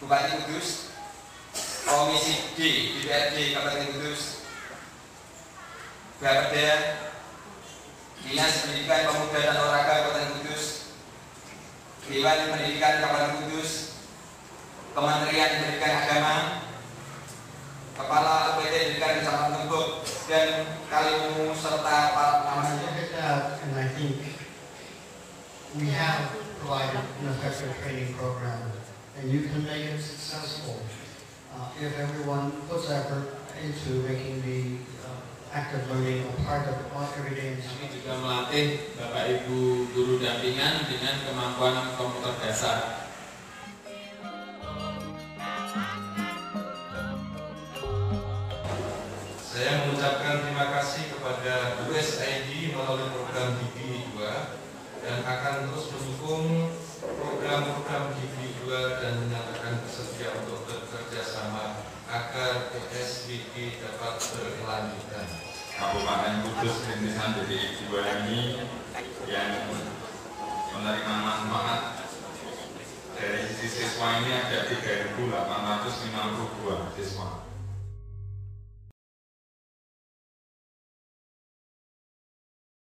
Bupati Kudus, Komisi D DPRD Kabupaten Kudus, Bapeda, Dinas Pendidikan Pemuda dan Olahraga Kabupaten Kudus, Dewan Pendidikan Kabupaten Kudus, Kementerian Pendidikan Agama, Kepala UPT Pendidikan Kecamatan Tembok dan Kaliwungu serta para pengamannya. And I think we have provided an effective training program, and you can make it successful if everyone puts effort into making the active learning a part of everyday. Kami juga melatih Bapak Ibu guru dampingan dengan kemampuan komputer dasar. Saya mengucapkan terima kasih kepada USAID melalui program GIVI 2 dan akan terus mendukung program-program GIVI 2 dan menyatakan bersedia untuk bekerja sama agar PSBB dapat berkelanjutan. Kabupaten Kudus rintisan DDI 2 ini yang menerima manfaat dari sisi siswa ini ada 3.852 siswa.